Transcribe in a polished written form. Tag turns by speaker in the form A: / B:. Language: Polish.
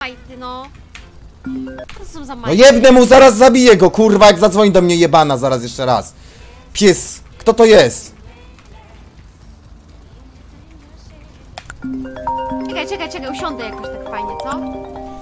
A: majty, no. Co to są za
B: No
A: majty?
B: jebnę mu, zaraz zabiję go, kurwa, jak zadzwoni do mnie jebana, zaraz jeszcze raz. Pies, kto to jest?
A: Czekaj, usiądę jakoś tak fajnie, co?